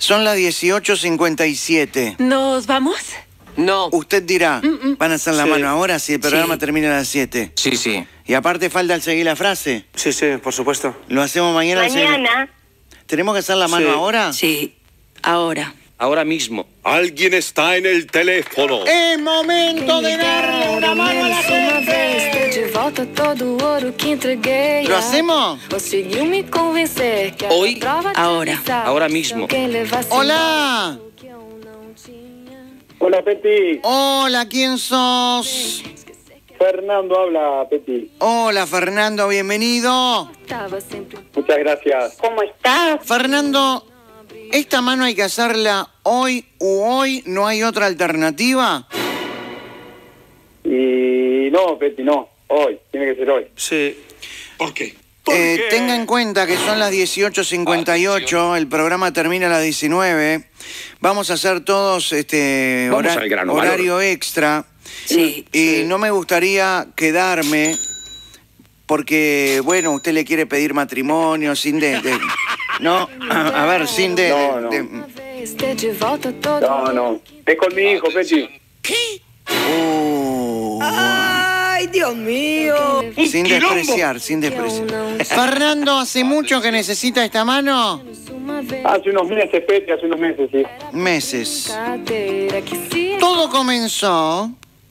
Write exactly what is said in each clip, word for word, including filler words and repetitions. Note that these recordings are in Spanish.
Son las dieciocho cincuenta y siete. ¿Nos vamos? No. Usted dirá, mm -mm. ¿van a hacer la sí. mano ahora si el programa sí. termina a las siete? Sí, sí. Y aparte falta el seguir la frase. Sí, sí, por supuesto. ¿Lo hacemos mañana? Mañana. ¿Tenemos que hacer la mano Sí. ahora? Sí, ahora. Ahora mismo. Alguien está en el teléfono. ¡Es momento de darle una mano a la gente! ¿Lo hacemos? Hoy, ahora. Ahora mismo. ¡Hola! Hola, Peti. Hola, ¿quién sos? Fernando habla, Peti. Hola, Fernando, bienvenido. Muchas gracias. ¿Cómo estás? Fernando, ¿esta mano hay que hacerla hoy u hoy? ¿No hay otra alternativa? Y no, Peti, no. Hoy. Tiene que ser hoy. Sí. ¿Por qué? Eh, tenga en cuenta que son las dieciocho cincuenta y ocho, el programa termina a las diecinueve. Vamos a hacer todos este Vamos hora- al grano, horario extra. Sí. Y Sí. no me gustaría quedarme porque, bueno, usted le quiere pedir matrimonio sin de... de- no, a, a ver, sin de... No, no. de- No, no. Es con mi hijo, Peti. Uh, ¡Ay, Dios mío! sin despreciar, sin despreciar. Fernando, ¿hace mucho que necesita esta mano? Hace unos meses, Peti, hace unos meses, sí. Meses. Todo comenzó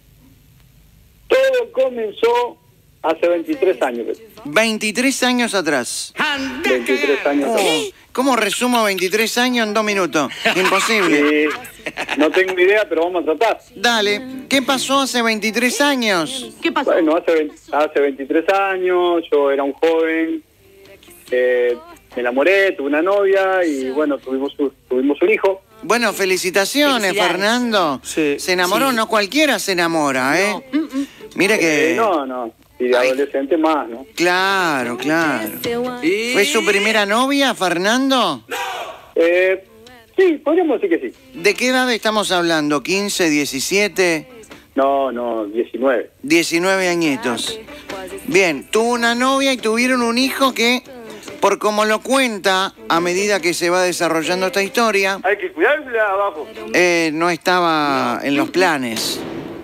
Todo comenzó hace veintitrés años, Peti. veintitrés años atrás. veintitrés años Oh, atrás. ¿cómo resumo veintitrés años en dos minutos? Imposible. Y no tengo idea, pero vamos a tratar. Dale, ¿qué pasó hace veintitrés años? ¿Qué pasó? Bueno, hace, veinte hace veintitrés años, yo era un joven, eh, me enamoré, tuve una novia y bueno, tuvimos un, tuvimos un hijo. Bueno, felicitaciones, Felicidades. Fernando. Sí. Se enamoró, Sí. no cualquiera se enamora, ¿eh? Mire que... Eh, no, no, y de Ay. adolescente más, ¿no? Claro, claro. ¿Fue su primera novia, Fernando? Eh, sí, podríamos decir que sí. ¿De qué edad estamos hablando? ¿quince, diecisiete, No, no, diecinueve. diecinueve añitos? Bien, tuvo una novia y tuvieron un hijo que, por como lo cuenta a medida que se va desarrollando esta historia, Hay que cuidarse abajo. eh, no estaba en los planes.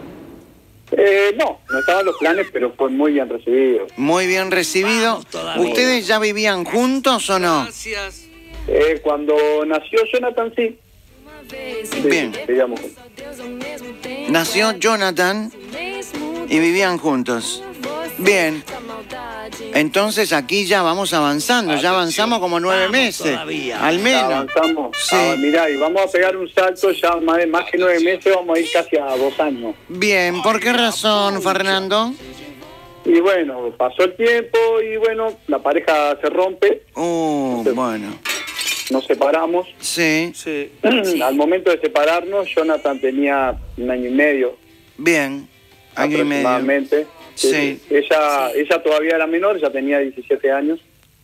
Eh, no, no estaban los planes, pero fue muy bien recibido. Muy bien recibido. ¿Ustedes ya vivían juntos o no? Eh, cuando nació Jonathan, sí. Sí, Bien. vivíamos juntos. Nació Jonathan y vivían juntos. Bien. Entonces aquí ya vamos avanzando, ya avanzamos como nueve meses, al menos. Avanzamos. Sí. Ah, mirá, y vamos a pegar un salto ya más, de, más que nueve meses, vamos a ir casi a dos años. Bien, ¿por qué razón, Fernando? Y bueno, pasó el tiempo y bueno, la pareja se rompe, Uh, bueno, nos separamos. sí, Sí. Al momento de separarnos, Jonathan tenía un año y medio, bien, año y medio. aproximadamente. Sí. Ella, ella todavía era menor, ya tenía diecisiete años.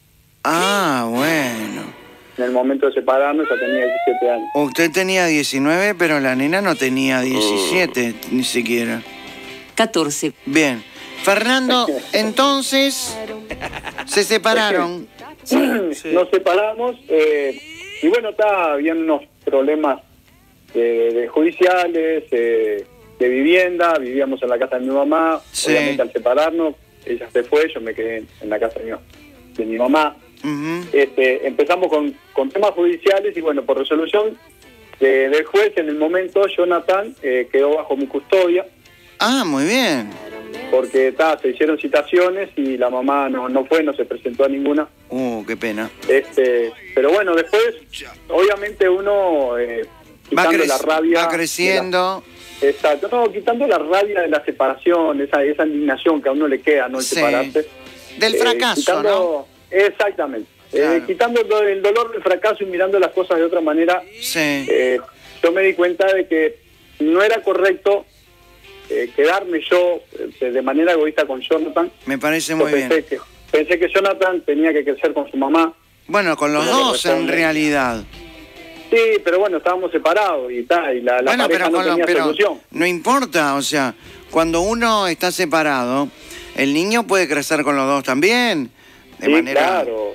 Ah, bueno. En el momento de separarnos, ya tenía diecisiete años. Usted tenía diecinueve, pero la nena no tenía diecisiete, ni siquiera. catorce. Bien. Fernando, entonces, se separaron. Sí. Nos separamos eh, y bueno, está, habían unos problemas eh, de judiciales, eh, de vivienda, vivíamos en la casa de mi mamá. Sí. Obviamente al separarnos, ella se fue, yo me quedé en la casa de mi, de mi mamá. Ujú. Este, empezamos con, con temas judiciales y bueno, por resolución de- del juez en el momento, Jonathan eh, quedó bajo mi custodia Ah, muy bien. porque ta, se hicieron citaciones y la mamá no, no fue, no se presentó a ninguna. Uh, qué pena. Este, pero bueno, después, obviamente uno eh, Va, quitando cre- la rabia, va creciendo. de la- exacto, no, quitando la rabia de la separación, esa, esa indignación que a uno le queda, ¿no? El Sí. separarse. Del Eh, fracaso, quitando- ¿no? Exactamente. Claro. Eh, quitando el, do- el dolor del fracaso y mirando las cosas de otra manera, Sí. eh, yo me di cuenta de que no era correcto eh, quedarme yo eh, de manera egoísta con Jonathan. Me parece Yo muy pensé bien. que, pensé que Jonathan tenía que crecer con su mamá. Bueno, con los Pero dos en responde. realidad. Sí, pero bueno, estábamos separados y tal, y la, la Bueno, pareja pero, no con los- tenía pero solución. no importa, o sea, cuando uno está separado, el niño puede crecer con los dos también. De Sí, manera. claro.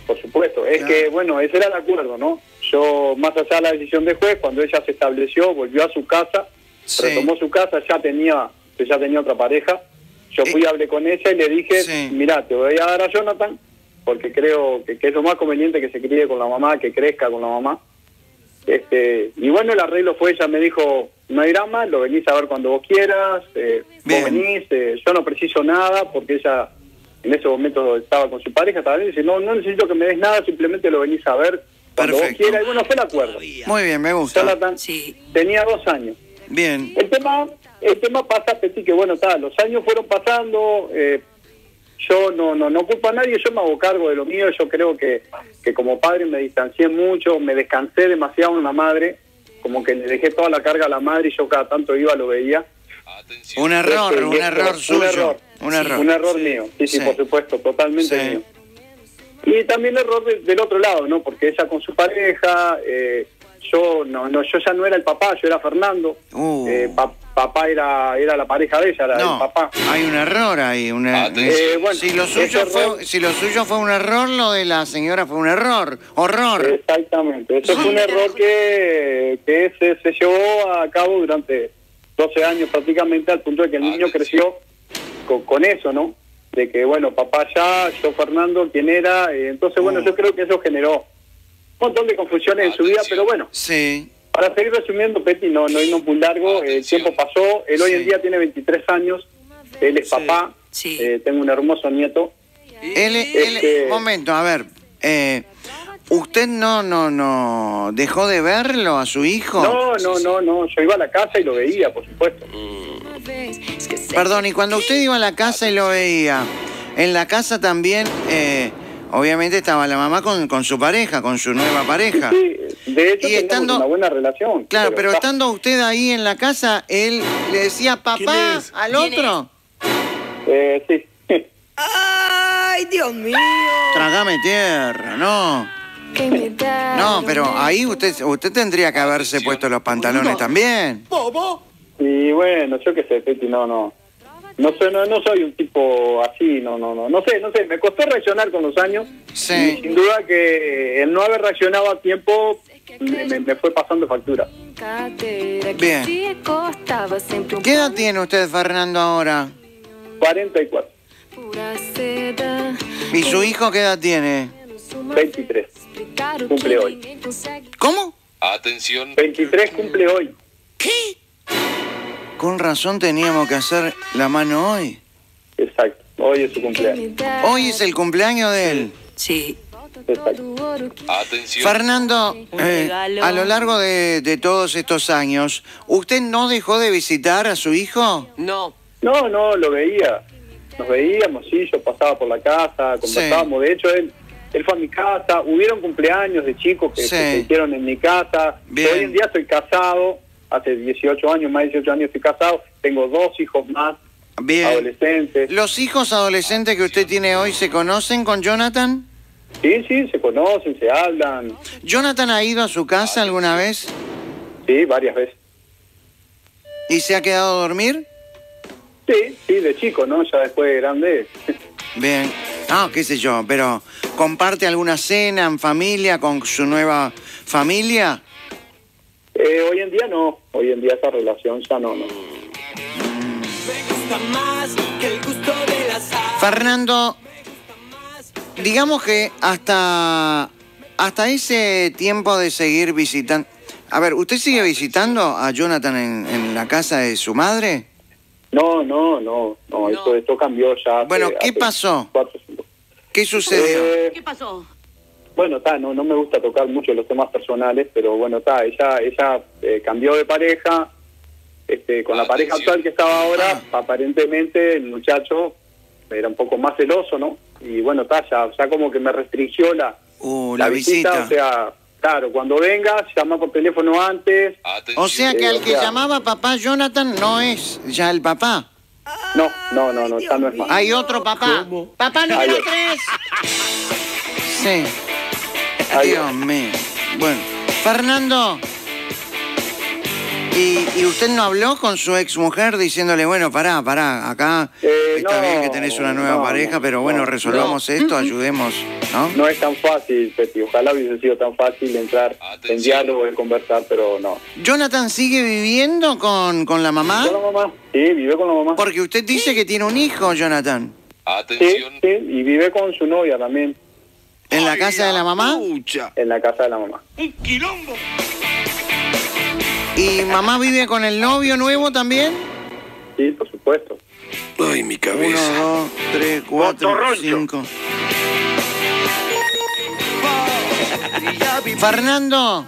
por supuesto. Es Claro. que, bueno, ese era el acuerdo, ¿no? Yo, más allá de la decisión del juez, cuando ella se estableció, volvió a su casa, Sí. retomó su casa, ya tenía, ya tenía otra pareja. Yo fui, Eh, hablé con ella y le dije, sí. mira, te voy a dar a Jonathan, porque creo que, que es lo más conveniente que se críe con la mamá, que crezca con la mamá. Este, y bueno, el arreglo fue, ella me dijo, no hay drama, lo venís a ver cuando vos quieras, eh, vos Bien. venís, eh, yo no preciso nada, porque ella en ese momento estaba con su pareja, estaba bien, dice, no, no necesito que me des nada, simplemente lo venís a ver cuando Perfecto. vos quieras. Y bueno, fue el acuerdo. Muy bien, me gusta. Jonathan Sí. tenía dos años. Bien. El tema, el tema pasa, Peti, que bueno, está, los años fueron pasando, eh, yo no, no, no culpo a nadie, yo me hago cargo de lo mío, yo creo que, que como padre me distancié mucho, me descansé demasiado en la madre, como que le dejé toda la carga a la madre y yo cada tanto iba, lo veía. Un error, Este, un y error esto, suyo. Un error, Un Sí, error. un error mío, sí, sí, Sí. por supuesto, totalmente Sí. mío. Y también error de- del otro lado, ¿no? Porque ella con su pareja, eh, yo no, no, yo ya no era el papá, yo era Fernando. Uh. Eh, pa- papá era era la pareja de ella, era No, el papá. hay un error ahí. Una, Eh, bueno, si, lo ese suyo error- fue, si lo suyo fue un error, lo de la señora fue un error. Horror. Exactamente, eso fue un error que, que se, se llevó a cabo durante doce años prácticamente, al punto de que el niño creció con, con eso, ¿no? De que, bueno, papá ya, yo Fernando, ¿quién era? Eh, entonces, bueno, Oh. yo creo que eso generó un montón de confusiones en su vida, pero bueno, Sí. para seguir resumiendo, Peti, no, no irnos muy largo, el tiempo pasó, él hoy Sí. en día tiene veintitrés años, él es papá, Sí. eh, tengo un hermoso nieto. Él, él- Este- momento, a ver. Eh, ¿Usted no, no, no dejó de verlo a su hijo? No, no, no, no, yo iba a la casa y lo veía, por supuesto. Perdón, y cuando usted iba a la casa y lo veía, en la casa también, eh, obviamente estaba la mamá con, con su pareja, con su nueva pareja. Sí, de hecho Y teníamos estando- una buena relación. Claro, pero está- estando usted ahí en la casa, él le decía papá al otro. Eh, sí. ¡Ay, Dios mío! Trágame tierra, no. No, pero ahí usted usted tendría que haberse puesto los pantalones también. Y bueno, yo qué sé, Peti, no, no. No soy, no, no soy un tipo así, no, no, no. No sé, no sé, me costó reaccionar con los años. Sí. Y sin duda que el no haber reaccionado a tiempo me, me- me fue pasando factura. Bien. ¿Qué edad tiene usted, Fernando, ahora? cuarenta y cuatro, ¿Y su hijo qué edad tiene? veintitrés. Cumple hoy. ¿Cómo? Atención. veintitrés cumple hoy. Con razón teníamos que hacer la mano hoy. Exacto. Hoy es su cumpleaños. Hoy es el cumpleaños de él. Sí. Exacto. Atención. Fernando, Un eh, regalo. a lo largo de, de todos estos años, ¿usted no dejó de visitar a su hijo? No. No, no, lo veía. Nos veíamos, sí, yo pasaba por la casa, conversábamos. De hecho, él, él fue a mi casa. Hubieron cumpleaños de chicos que, Sí. que se hicieron en mi casa. Bien. Yo hoy en día estoy casado. Hace dieciocho años, más de dieciocho años estoy casado. Tengo dos hijos más, Bien. adolescentes. ¿Los hijos adolescentes que usted tiene hoy se conocen con Jonathan? Sí, sí, se conocen, se hablan. ¿Jonathan ha ido a su casa alguna vez Sí, varias veces. y se ha quedado a dormir? Sí, sí, de chico, ¿no? Ya después de grande. Bien. Ah, qué sé yo, pero ¿comparte alguna cena en familia con su nueva familia? Eh, hoy en día no. Hoy en día esa relación ya no, no. Fernando, digamos que hasta, hasta ese tiempo de seguir visitando... A ver, ¿usted sigue visitando a Jonathan en, en la casa de su madre? No, no, no, no, Eso, esto cambió ya. hace- Bueno, ¿qué hace pasó? cuatro, cinco. ¿Qué sucedió? Eh, ¿Qué pasó? Bueno, está, no, no me gusta tocar mucho los temas personales, pero bueno, está, ella, ella eh, cambió de pareja, este, con la pareja Atención. actual que estaba ahora, Ah. aparentemente el muchacho era un poco más celoso, ¿no? Y bueno, está, ya, ya como que me restringió la, Uh, la visita. o sea, claro, cuando vengas, llama por teléfono antes. Atención. O sea que eh, al o que sea- llamaba papá Jonathan no es ya el papá. No, no, no, no, ya no es más. Hay otro papá. Papá número Hay otro. tres. Sí. Hay Dios mío. Bueno, Fernando. ¿Y, ¿Y usted no habló con su ex mujer diciéndole, bueno, pará, pará, acá Eh, está no, bien que tenés una nueva no, pareja, no, pero bueno, no, resolvamos esto, ayudemos, ¿no? No es tan fácil, Peti. Ojalá hubiese sido tan fácil entrar Atención. en diálogo y conversar, pero no. ¿Jonathan sigue viviendo con, con la mamá? ¿Con la mamá? Sí, vive con la mamá. Porque usted dice que tiene un hijo, Jonathan. Sí, Atención. sí, y vive con su novia también, ¿En la casa de la mamá? en la casa de la mamá. ¿Y mamá vive con el novio nuevo también? Sí, por supuesto. Ay, mi Uno, cabeza. dos, tres, cuatro, cinco. Fernando,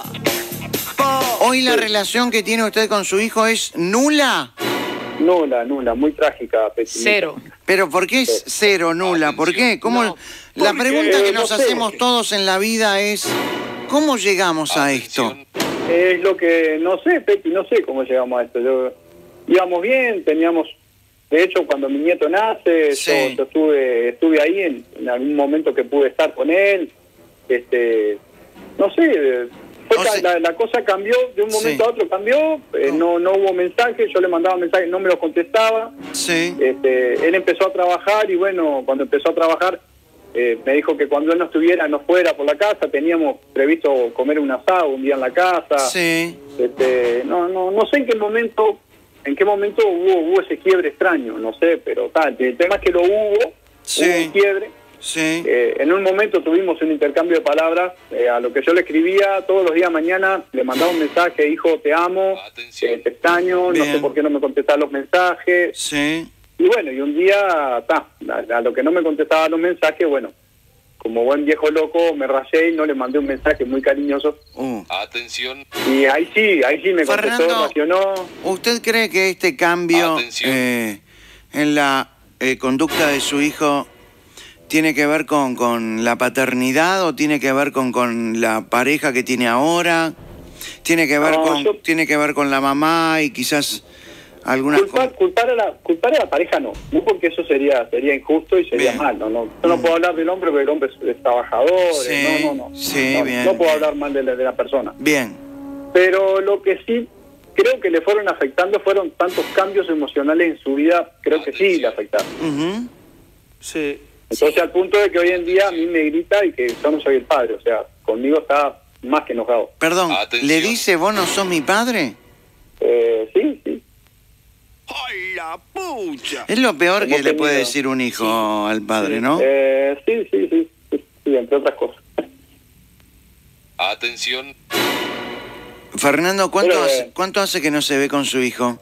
¿hoy la relación que tiene usted con su hijo es nula? Nula, nula, muy trágica, Peti. Cero. ¿Pero por qué es cero, nula? ¿Por qué? ¿Cómo? No, La porque, pregunta que no nos sé. hacemos todos en la vida es, ¿cómo llegamos a esto? Atención. Es lo que, no sé, Peti, no sé cómo llegamos a esto. Yo, íbamos bien, teníamos, de hecho, cuando mi nieto nace, Sí. yo, yo estuve, estuve ahí en, en algún momento que pude estar con él. Este, no sé, fue O ca- sea- la, la cosa cambió, de un momento Sí. a otro cambió, eh, no, no hubo mensajes, yo le mandaba mensajes, no me los contestaba. Sí. Este, él empezó a trabajar y bueno, cuando empezó a trabajar eh, me dijo que cuando él no estuviera, no fuera por la casa, teníamos previsto comer un asado un día en la casa. Sí. Este, no, no, no sé en qué momento, en qué momento hubo, hubo ese quiebre extraño, no sé, pero tal, el tema es que lo hubo, Sí. hubo un quiebre. Sí. Eh, en un momento tuvimos un intercambio de palabras, eh, a lo que yo le escribía todos los días mañana, le mandaba un mensaje, hijo, te amo, Atención. eh, te extraño, Bien. no sé por qué no me contestás los mensajes. Sí. Y bueno, y un día, ta, a, a lo que no me contestaba los mensajes, bueno, como buen viejo loco, me rayé y no le mandé un mensaje muy cariñoso. Uh. Atención. Y ahí sí, ahí sí me contestó, Fernando, reaccionó. ¿Usted cree que este cambio Atención. eh, en la eh, conducta de su hijo tiene que ver con, con la paternidad o tiene que ver con, con la pareja que tiene ahora? ¿Tiene que ver, No, con, yo- tiene que ver con la mamá y quizás algunas Culpar, cosas? culpar, a la, culpar a la pareja no, no porque eso sería sería injusto y sería Bien. mal. No, no, yo no puedo hablar del hombre porque el hombre es, es trabajador. Sí, eh, no, no, no. sí, no, bien, no puedo bien. hablar mal de la, de la persona. Bien. Pero lo que sí creo que le fueron afectando fueron tantos cambios emocionales en su vida, creo que sí le afectaron. Ujú. Sí. Entonces al punto de que hoy en día a mí me grita y que yo no soy el padre, o sea, conmigo está más que enojado. Perdón, Atención. ¿le dice vos no sos mi padre? Eh, sí, sí. ¡Ay, la pucha! Es lo peor que Hemos le puede tenido- decir un hijo al padre, ¿no? Eh, sí, sí, sí, sí, sí, entre otras cosas. Atención. Fernando, ¿cuánto, Pero, hace, eh, ¿cuánto hace que no se ve con su hijo?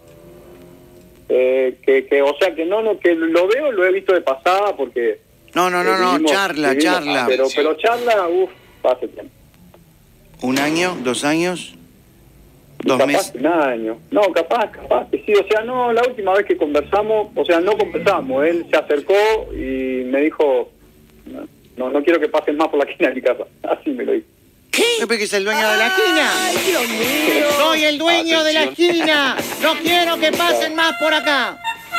Eh, que, que, o sea, que no, no, que lo veo, lo he visto de pasada porque... No, no, no, eh, no, vivimos- charla, vivimos- charla. Pero, pero charla, uff, hace tiempo. ¿Un año? ¿Dos años? ¿Dos Capaz meses? un año. No, capaz, capaz que sí. O sea, no, la última vez que conversamos, o sea, no conversamos. Él se acercó y me dijo, no, no quiero que pasen más por la esquina de mi casa. Así me lo dijo. Pepe, que es el dueño de la esquina. Ay, Dios mío. Soy el dueño de la Atención. esquina. No quiero que pasen más por acá.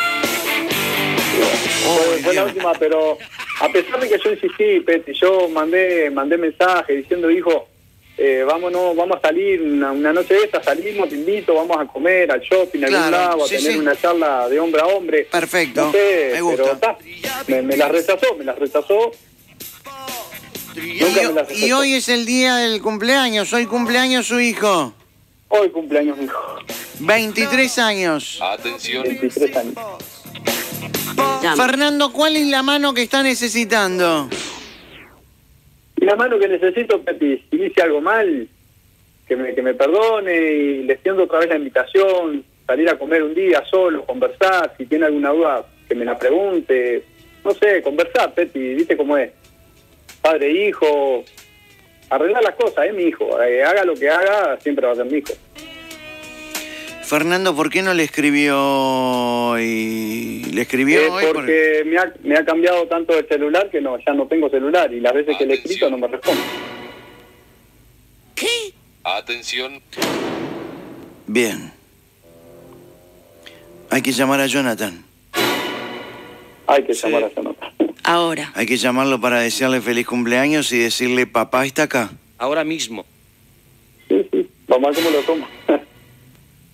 Fue, Ay, fue la Dios. última, pero a pesar de que yo insistí, Peti, yo mandé mandé mensaje diciendo, hijo, eh, vámonos, vamos a salir una, una noche de esta, salimos, te invito, vamos a comer al shopping, a algún Claro, lado, a sí, tener sí. una charla de hombre a hombre. Perfecto, No sé, me gusta. pero está, me, me las rechazó, me las rechazó. Y, Nunca me las y rechazó. hoy es el día del cumpleaños. Hoy cumpleaños su hijo. Hoy cumpleaños mi hijo, veintitrés años. Atención. veintitrés años. Llama. Fernando, ¿cuál es la mano que está necesitando? Y la mano que necesito, Peti, si hice algo mal, que me, que me perdone y le extiendo otra vez la invitación, salir a comer un día solo, conversar, si tiene alguna duda que me la pregunte, no sé, conversar, Peti, viste cómo es, padre, hijo, arreglar las cosas, es mi hijo, eh, haga lo que haga, siempre va a ser mi hijo. Fernando, ¿por qué no le escribió hoy? ¿Le escribió Es hoy? Por- porque me ha, me ha cambiado tanto el celular que no, ya no tengo celular y las veces que le he escrito no me responde. Atención. Bien. Hay que llamar a Jonathan. Hay que llamar a Jonathan. Ahora. Hay que llamarlo para desearle feliz cumpleaños y decirle, papá está acá. Ahora mismo. Sí, sí, vamos a ver cómo lo toma.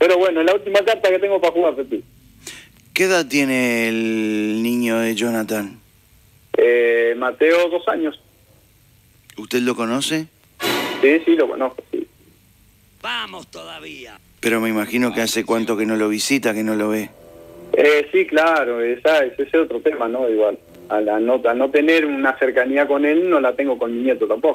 Pero bueno, es la última carta que tengo para jugar, Pepi. ¿Qué edad tiene el niño de Jonathan? Eh, Mateo, dos años. ¿Usted lo conoce? Sí, sí, lo conozco, sí. Vamos todavía. Pero me imagino que hace cuánto que no lo visita, que no lo ve. Eh, sí, claro, esa, ese es otro tema, ¿no? Igual, a la no, a no tener una cercanía con él, no la tengo con mi nieto tampoco.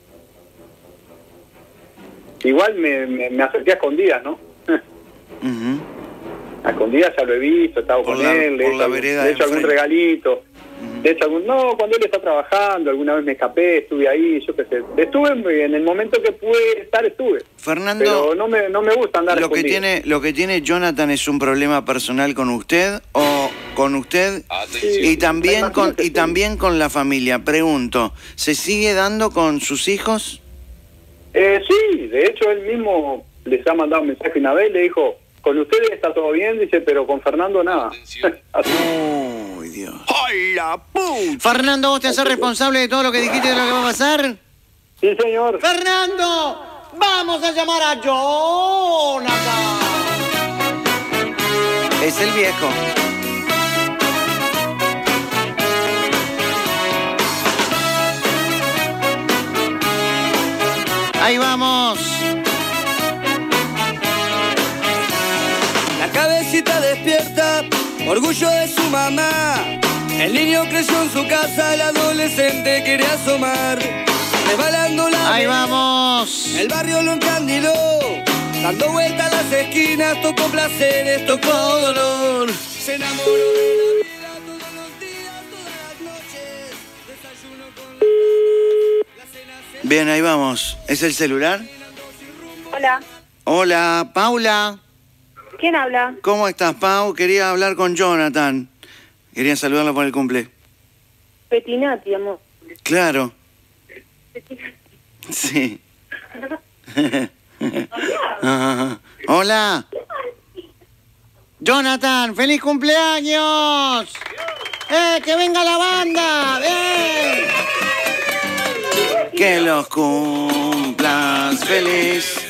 Igual me, me, me acerqué a escondidas, ¿no? Uh-huh. A escondidas ya lo he visto, he estado Por con la- él, le por he la hecho, vereda algún, le he hecho algún enfrente. regalito. Uh-huh. De hecho, algún, no, cuando él está trabajando, alguna vez me escapé, estuve ahí, yo qué sé. Estuve, en el momento que pude estar, estuve. Fernando, Pero no me, no me gusta andar lo que escondido. tiene, lo que tiene Jonathan es un problema personal con usted o con usted Atención. y también Me con imagino que y sí. también con la familia. Pregunto, ¿se sigue dando con sus hijos? Eh, sí, de hecho él mismo les ha mandado un mensaje una vez, le dijo, con ustedes está todo bien, dice, pero con Fernando nada. Atención. Así. Uy, Dios. ¡Ay, la pucha! Fernando, ¿vos te haces responsable de todo lo que dijiste de lo que va a pasar? Sí, señor. Fernando, vamos a llamar a Jonathan. Es el viejo. Ahí vamos. La cabecita despierta, orgullo de su mamá. El niño creció en su casa, el adolescente quería asomar. Resbalando la Ahí vereda, vamos. el barrio lo encandiló. Dando vueltas a las esquinas, tocó placeres, tocó dolor. Se enamoró de la vida todos los días, todas las noches. Desayuno con los la cena se Bien, ahí vamos. ¿Es el celular? Hola, Hola, Paula. ¿quién habla? ¿Cómo estás, Pau? Quería hablar con Jonathan. Quería saludarlo por el cumple. Petinati, amor. Claro. Sí. Ajá. Hola. Jonathan, feliz cumpleaños. ¡Eh, que venga la banda! ¡Bien! Que los cumplas feliz.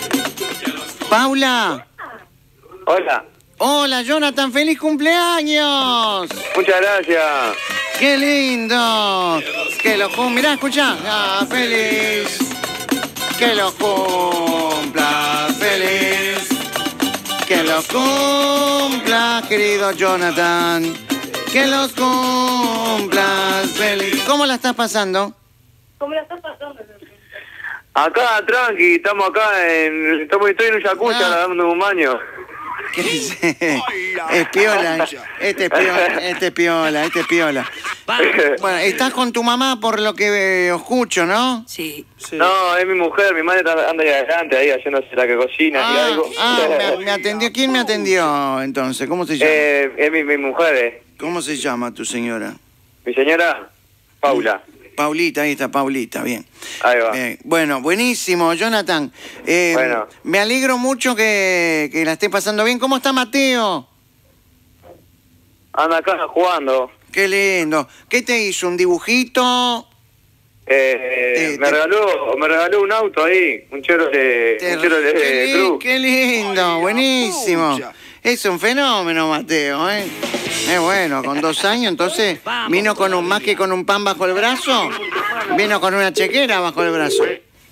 Paula. Hola, Hola, Jonathan, feliz cumpleaños. muchas gracias. ¡Qué lindo! Que lo cumpla. Mirá, escuchá. Ah, feliz. Que lo cumpla feliz. Que los cumpla, querido Jonathan. Que los cumplas feliz. ¿Cómo la estás pasando? ¿Cómo la estás pasando? Acá, tranqui, estamos acá en... Estamos, estoy en un jacuzzi Ah. dando un baño. ¿Qué dice? Es piola. Este es piola, este es piola, este es piola. Bueno, estás con tu mamá por lo que eh, escucho, ¿no? Sí. No, es mi mujer, mi madre anda ahí adelante, ahí haciéndose la que cocina y Ah, algo. ah, me, me atendió. ¿Quién me atendió entonces? ¿Cómo se llama? Eh, es mi, mi mujer, eh. ¿Cómo se llama tu señora? Mi señora, Paula. Paulita, ahí está Paulita, bien. Ahí va. Eh, bueno, buenísimo, Jonathan. Eh, Bueno. Me alegro mucho que, que la esté pasando bien. ¿Cómo está Mateo? Anda acá jugando. Qué lindo. ¿Qué te hizo? ¿Un dibujito? Eh, Eh, me te- regaló me regaló un auto ahí, un Chevrolet, Te- un Chevrolet qué, li- Cruz. qué lindo, buenísimo. Es un fenómeno, Mateo, ¿eh? Es bueno, con dos años, entonces vino con un más que con un pan bajo el brazo, vino con una chequera bajo el brazo.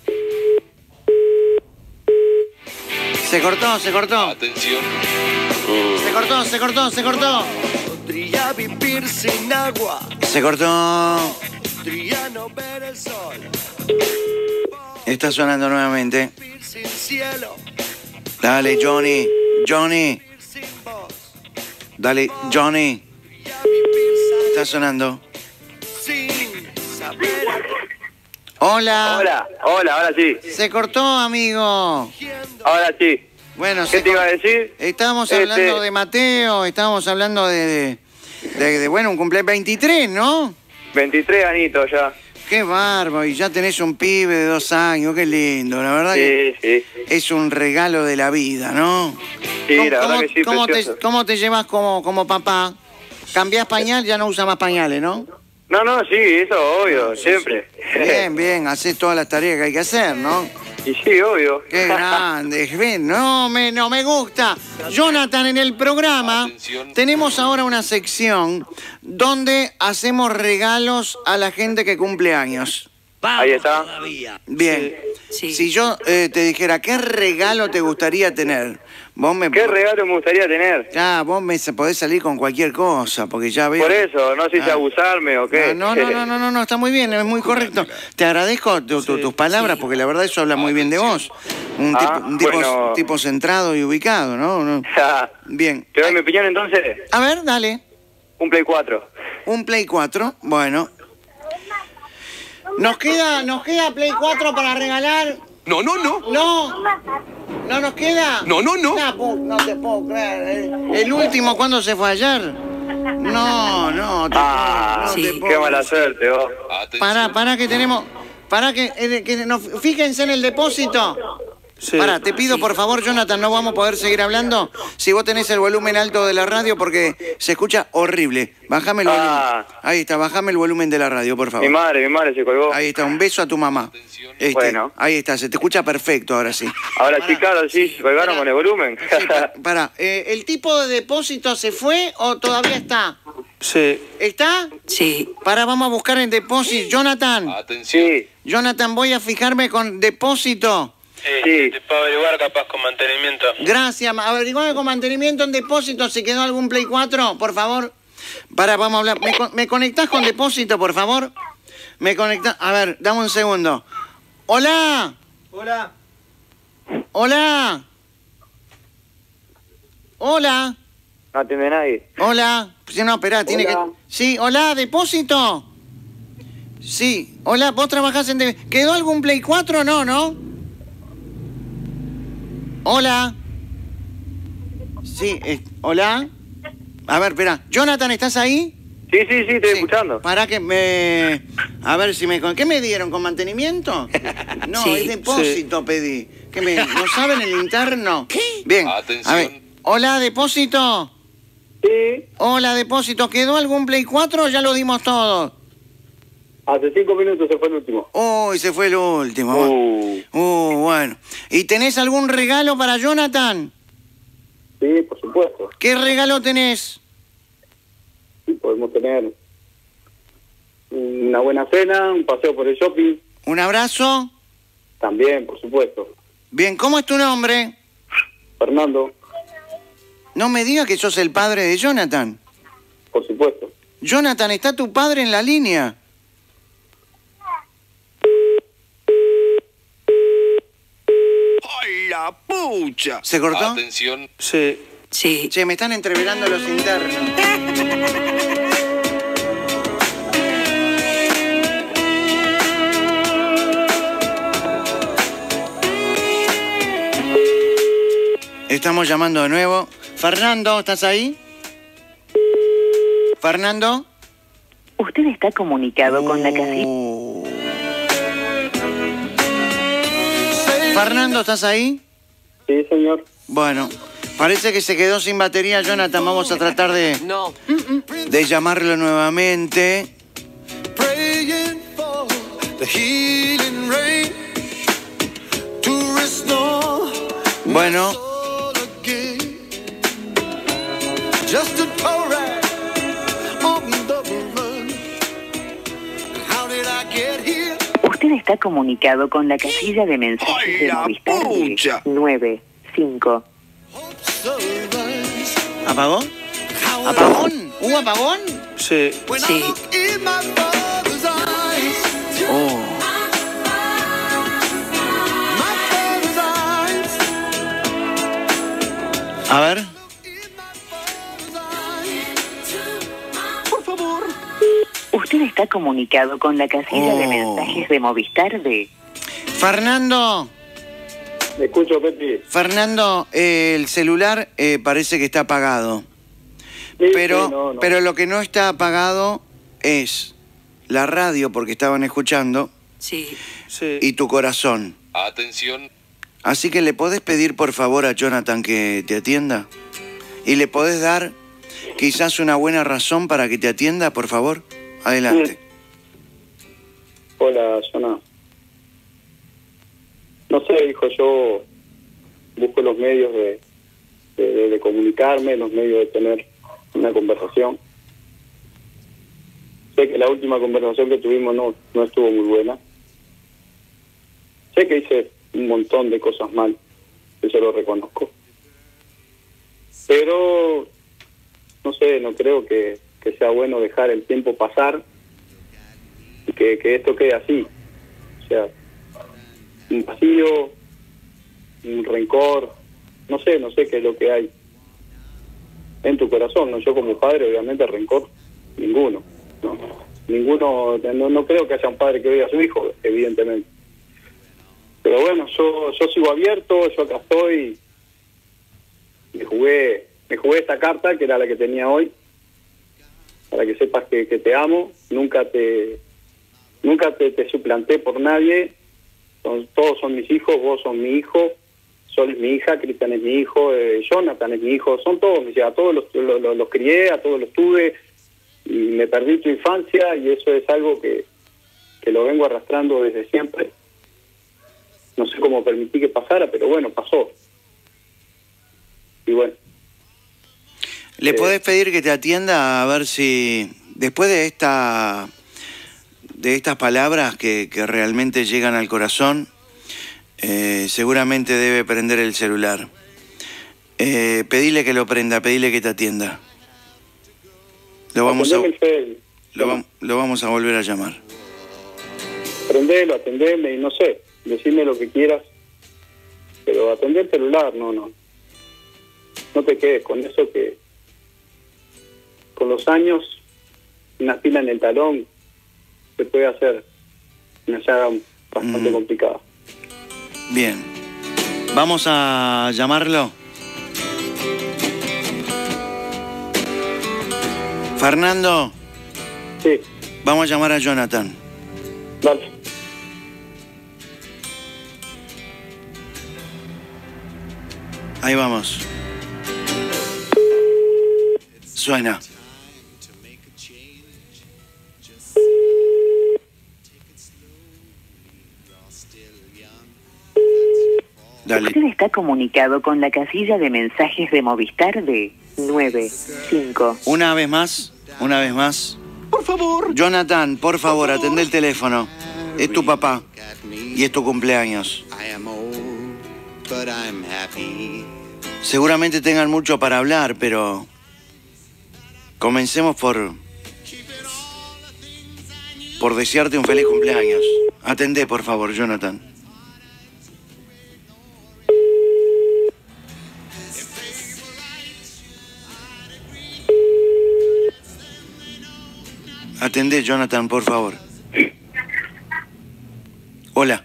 Se cortó, se cortó, Atención. se cortó, se cortó, se cortó. podría vivir sin agua, Se cortó. podría no ver el sol, Está sonando nuevamente. vivir sin cielo, Dale, Johnny, Johnny, vivir sin voz, dale, Johnny. podría vivir Está sonando. sin saber. Hola. Hola, hola, ahora sí, Se cortó, amigo. ahora sí. Bueno, ¿Qué se te iba cor- a decir? Estábamos Este- hablando de Mateo, estábamos hablando de, de, de- de, bueno, un cumpleaños veintitrés, ¿no? veintitrés anitos ya. Qué bárbaro, y ya tenés un pibe de dos años, qué lindo, la verdad que Sí, sí. es un regalo de la vida, ¿no? Sí, ¿Cómo, la verdad cómo- que sí, cómo te, precioso. cómo te llevas como, como papá? ¿Cambiás pañal? Ya no usa más pañales, ¿no? No, no, sí, eso obvio, siempre. Bien, bien, haces todas las tareas que hay que hacer, ¿no? Y sí, obvio. Qué grande, ven, no me, no me gusta. Jonathan, en el programa Atención. tenemos ahora una sección donde hacemos regalos a la gente que cumple años. Vamos Ahí está. todavía. Bien, Sí. si yo eh, te dijera, ¿qué regalo te gustaría tener? Vos me... ¿Qué regalo me gustaría tener? Ya, vos me podés salir con cualquier cosa, porque ya veo... Por eso, no sé si Ah. abusarme o qué. No, no, no, no, no, no, está muy bien, es muy correcto. Te agradezco tu- tu- Sí, tus palabras, porque la verdad eso habla muy bien de vos. Un tipo, Ah, un tipo, bueno. tipo centrado y ubicado, ¿no? No. Bien. ¿Te doy mi opinión entonces? A ver, dale. Un Play cuatro. Un Play cuatro, bueno. Nos queda, nos queda Play cuatro para regalar. No, no, no. No. ¿No nos queda? No, no, no. No, pu- no te puedo creer. El, el último, ¿cuándo se fue ayer? No, no, te Ah, puedo- no sí. te Qué puedo- mala suerte, vos. Atención. Pará, pará que tenemos... Pará que... eh, que no, fíjense en el depósito. Sí. Pará, te pido por favor, Jonathan, no vamos a poder seguir hablando si vos tenés el volumen alto de la radio porque se escucha horrible. Bájame el volumen. Ah. Ahí está, bájame el volumen de la radio, por favor. Mi madre, mi madre se colgó. Ahí está, un beso a tu mamá. Este, Bueno. Ahí está, se te escucha perfecto ahora sí. Ahora sí, claro, sí, se colgaron Pará. con el volumen. Sí, pa- pará, eh, ¿el tipo de depósito se fue o todavía está? Sí. ¿Está? Sí. Pará, vamos a buscar en depósito. Jonathan, Atención. Sí, Jonathan, voy a fijarme con depósito. sí. Te puedo averiguar capaz con mantenimiento. Gracias, ma- averiguame con mantenimiento en depósito si quedó algún Play cuatro, por favor. Para, vamos a hablar. ¿Me, con- ¿Me conectás con depósito, por favor? Me conectás. A ver, dame un segundo. Hola. Hola. Hola. Hola. No atiende nadie. Hola. Sí, no, esperá, tiene que... Hola. Sí, hola, depósito. Sí, hola, vos trabajás en... de- ¿Quedó algún Play cuatro o no, no? Hola. Sí, eh, hola. A ver, espera. Jonathan, ¿estás ahí? Sí, sí, sí, estoy Sí. escuchando. Para que me... A ver si me... ¿Qué me dieron? ¿Con mantenimiento? No, Sí. es depósito pedí. ¿Qué me... ¿No saben el interno? ¿Qué? Bien. Atención. A ver. Hola, depósito. Sí, Hola, depósito. ¿Quedó algún Play cuatro o ya lo dimos todo? hace cinco minutos se fue el último. Uy, se fue el último. Uh, Uh, bueno. ¿Y tenés algún regalo para Jonathan? sí, por supuesto. ¿Qué regalo tenés? Sí, podemos tener una buena cena, un paseo por el shopping. ¿Un abrazo? También, por supuesto. Bien, ¿cómo es tu nombre? Fernando, No me digas que sos el padre de Jonathan. por supuesto. Jonathan, ¿está tu padre en la línea? ¡Ay, la pucha! ¿Se cortó? Atención. Sí. Sí. Che, me están entreverando los internos. Estamos llamando de nuevo. Fernando, ¿estás ahí? Fernando. Usted está comunicado con la casilla. Uh. Fernando, ¿estás ahí? Sí, señor. Bueno, parece que se quedó sin batería, Jonathan. Vamos a tratar de, No. de llamarlo nuevamente. Praying for the healing rain to restore Bueno, all again. Just a alright on the run. How did I get here? Usted está comunicado con la casilla de mensajes ¡Ay, de la Movistar pucha! nueve cinco. So rise. ¿apagó? How ¿Apagón? ¿Hubo apagón? Sí. when Sí. I look in my father's eyes, Oh. my father's eyes, A ver. por favor. Usted está comunicado con la casilla de Oh. mensajes de Movistar de... Fernando, Me escucho, Petri. Fernando, eh, el celular eh, parece que está apagado. Sí, Pero, sí, no, no. pero lo que no está apagado es la radio, porque estaban escuchando, Sí. Sí. y tu corazón. Atención. Así que le podés pedir por favor a Jonathan que te atienda. Y le podés dar quizás una buena razón para que te atienda, por favor. Adelante. Hola, Jonah. no sé, hijo, yo busco los medios de, de, de, de comunicarme, los medios de tener una conversación. Sé que la última conversación que tuvimos no, no estuvo muy buena. Sé que hice un montón de cosas mal, eso lo reconozco. Pero, no sé, no creo que, que sea bueno dejar el tiempo pasar y que, que esto quede así. O sea, un vacío, un rencor, no sé, no sé qué es lo que hay en tu corazón, ¿no? Yo como padre, obviamente, rencor, ninguno, ¿no? Ninguno, no, no creo que haya un padre que odie a su hijo, evidentemente. Pero bueno, yo yo sigo abierto, yo acá estoy, me jugué, me jugué esta carta, que era la que tenía hoy, para que sepas que, que te amo, nunca te nunca te, te suplanté por nadie, son, todos son mis hijos, vos sos mi hijo, Sol es mi hija, Cristian es mi hijo, eh, Jonathan es mi hijo, son todos mis hijos, a todos los, los, los, los crié, a todos los tuve, y me perdí tu infancia, y eso es algo que, que lo vengo arrastrando desde siempre. No sé cómo permití que pasara, pero bueno, pasó. Y bueno. ¿Le eh, podés pedir que te atienda a ver si, después de esta de estas palabras que, que realmente llegan al corazón, eh, seguramente debe prender el celular? Eh, pedile que lo prenda, pedile que te atienda. Lo vamos a, el lo, va, lo vamos a volver a llamar. Prendelo, atendeme y no sé, decime lo que quieras, pero atender el celular, no, no. No te quedes con eso que con los años una espina en el talón se puede hacer una llaga bastante mm. complicada. Bien. ¿Vamos a llamarlo? Fernando. Sí. Vamos a llamar a Jonathan. Dale. Ahí vamos. Suena. Dale. Usted está comunicado con la casilla de mensajes de Movistar de nueve cinco. Una vez más, una vez más. Por favor. Jonathan, por favor, atende el teléfono. Es tu papá y es tu cumpleaños. Seguramente tengan mucho para hablar, pero comencemos por por desearte un feliz cumpleaños. Atendé, por favor, Jonathan. Atendé, Jonathan, por favor. Hola.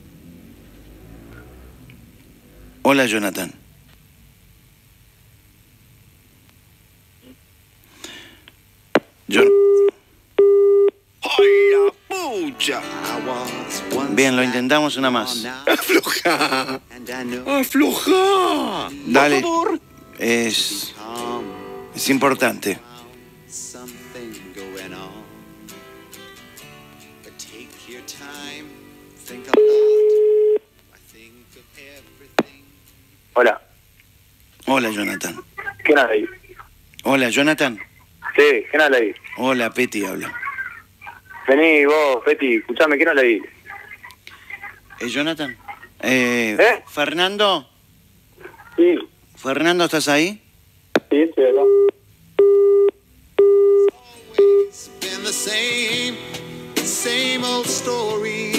Hola, Jonathan. John... ¡Hola, pucha! Bien, lo intentamos una más. ¡Afloja! ¡Afloja! Dale. Por favor. Es... Es importante. Hola. Hola, Jonathan. ¿Quién habla ahí? Hola, Jonathan. Sí, ¿quién habla ahí? Hola, Peti habla. Vení vos, Peti, escuchame, ¿quién habla ahí? ¿Es Jonathan? Eh, ¿Eh? ¿Fernando? Sí. ¿Fernando, estás ahí? Sí, estoy acá. Been the same, same old story.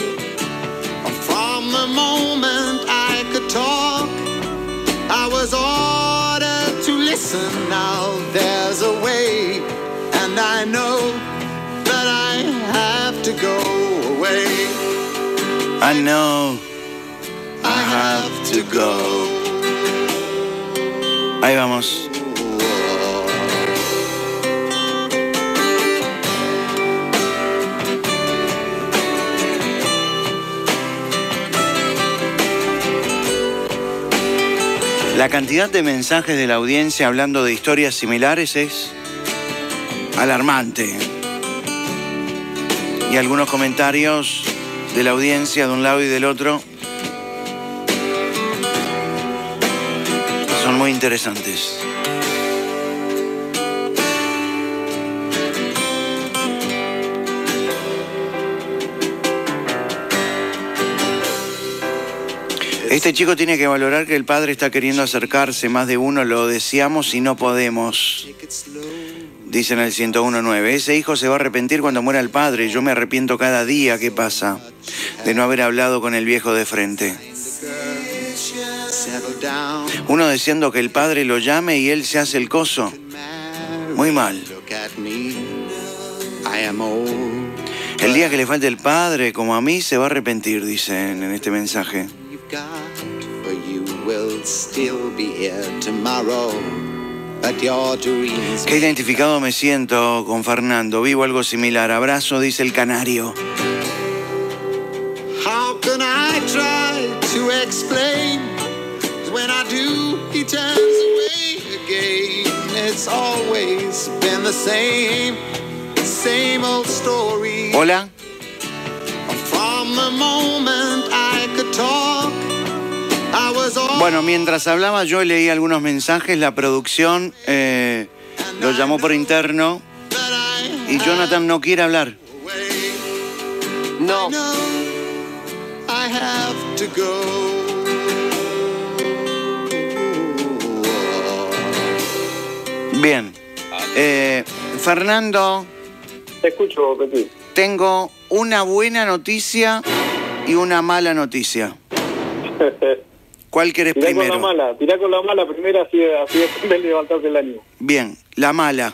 From the moment I could talk, I was ordered to listen. Now there's a way, and I know that I have to go away. I know I have to go. Ahí vamos. La cantidad de mensajes de la audiencia hablando de historias similares es alarmante. Y algunos comentarios de la audiencia de un lado y del otro muy interesantes. Este chico tiene que valorar que el padre está queriendo acercarse, más de uno lo deseamos y no podemos. Dice en el ciento uno punto nueve, ese hijo se va a arrepentir cuando muera el padre, yo me arrepiento cada día, ¿qué pasa? De no haber hablado con el viejo de frente. Uno deseando que el padre lo llame y él se hace el coso. Muy mal. El día que le falte el padre, como a mí, se va a arrepentir, dicen en este mensaje. Qué identificado me siento con Fernando. Vivo algo similar. Abrazo, dice el canario. How can I try to explain? When I do, he turns away again. It's always been the same, same old story. Hola. From the moment I could talk, I was all... Bueno, mientras hablaba yo leí algunos mensajes. La producción eh, lo llamó por interno y Jonathan no quiere hablar. No. I have to go. Bien. Eh, Fernando. Te escucho, Peti. Tengo una buena noticia y una mala noticia. ¿Cuál querés tirá primero? Con la mala, tirá con la mala primero, así, así es de levantarse el ánimo. Bien, la mala.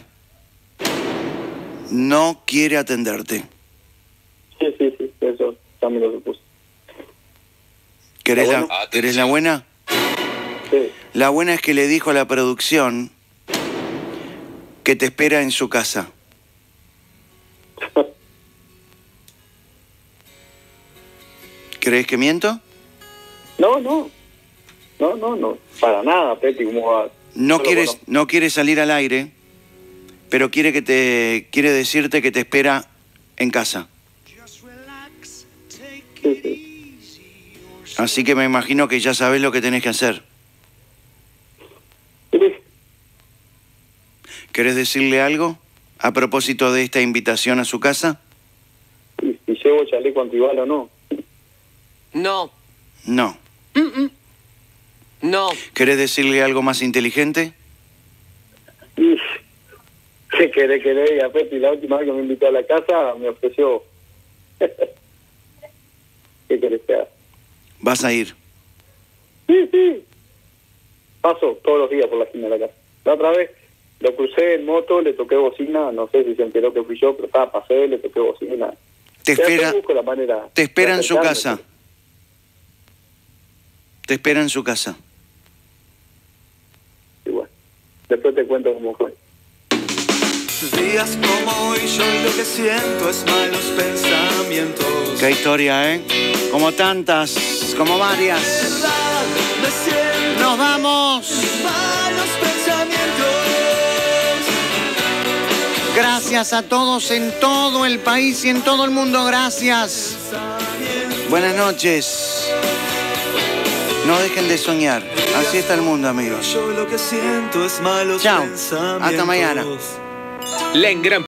No quiere atenderte. Sí, sí, sí, eso también lo supuse. ¿Querés, ¿La la, buena? ¿Querés la buena? Sí. La buena es que le dijo a la producción que te espera en su casa. ¿Crees que miento? No, no. No, no, no. Para nada, Peti, ¿cómo va? No Solo quiere, bueno. no quiere salir al aire, pero quiere que te quiere decirte que te espera en casa. Sí, sí. Así que me imagino que ya sabes lo que tenés que hacer. Sí. ¿Querés decirle algo a propósito de esta invitación a su casa? Y si llevo chaleco antibala o no. No. No. No. ¿Querés decirle algo más inteligente? Y, ¿qué querés que le diga, Peti? La última vez que me invitó a la casa me ofreció... ¿Qué querés que haga? Vas a ir. Sí, sí. Paso todos los días por la esquina de la casa. La otra vez lo crucé en moto, le toqué bocina, no sé si se enteró que fui yo, pero estaba, pasé, le toqué bocina. Te Ya espera, busco la manera te espera de en su acercarme. casa. Te espera en su casa. Y bueno, después te cuento cómo fue. Días como hoy yo lo que siento es malos pensamientos. Qué historia, ¿eh? Como tantas, como varias. Me siento ¡Nos vamos! malos pensamientos. Gracias a todos en todo el país y en todo el mundo. Gracias. Buenas noches. No dejen de soñar. Así está el mundo, amigos. Yo lo que siento es malos Chao. pensamientos. Hasta mañana. La Engram